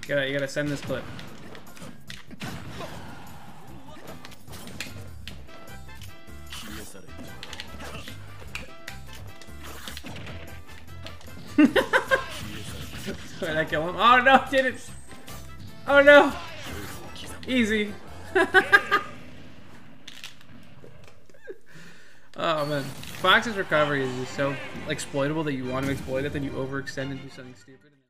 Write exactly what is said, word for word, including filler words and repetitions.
gotta, you gotta send this clip. Did I kill him? Oh no, I didn't! Oh no! Easy. Oh man. Fox's recovery is just so exploitable that you want to exploit it, then you overextend and do something stupid.